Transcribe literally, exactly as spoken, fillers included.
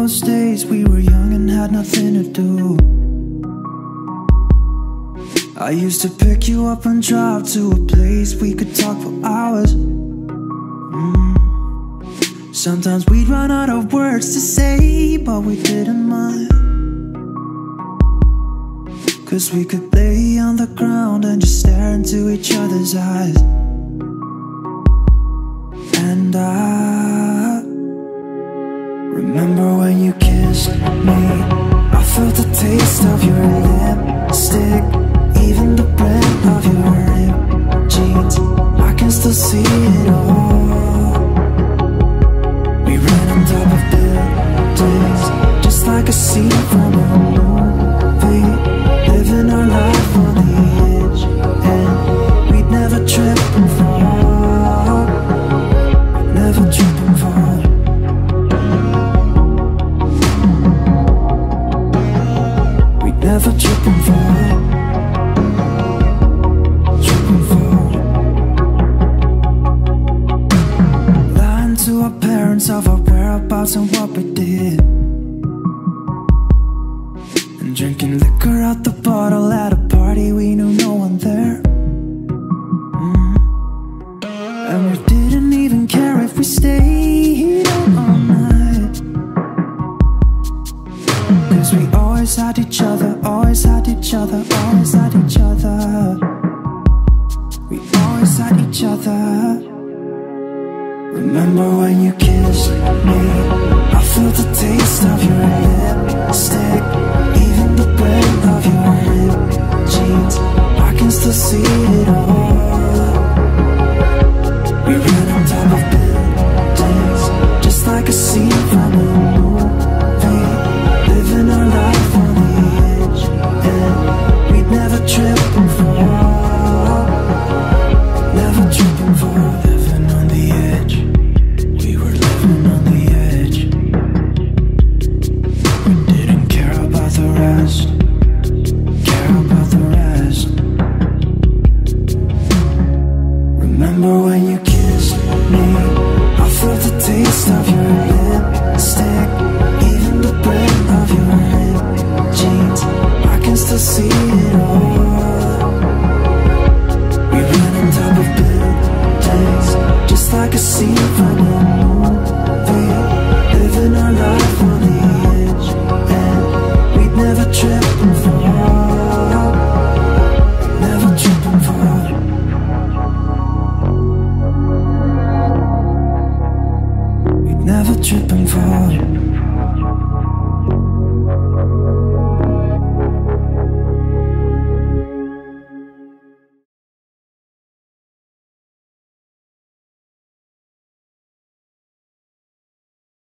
those days we were young and had nothing to do. I used to pick you up and drive to a place we could talk for hours. mm. Sometimes we'd run out of words to say, but we didn't mind, 'cause we could lay on the ground and just stare into each other's eyes. And I remember when you kissed me, I felt the taste of your lipstick, even the brand of your ripped jeans. I can still see it all. We ran on top of buildings, just like a scene from a movie, living our life on the edge, and we'd never trip and fall, never trip and fall. We'd never trip and fall, trip and fall. Lying to our parents of our whereabouts and what we did, and drinking liquor out the bottle at a party we knew no one there. mm. And we didn't even care if we stayed out all night, 'cause we always had each other, always had each other, always had each other. We always had each other. Remember when you kissed me, I felt the taste of your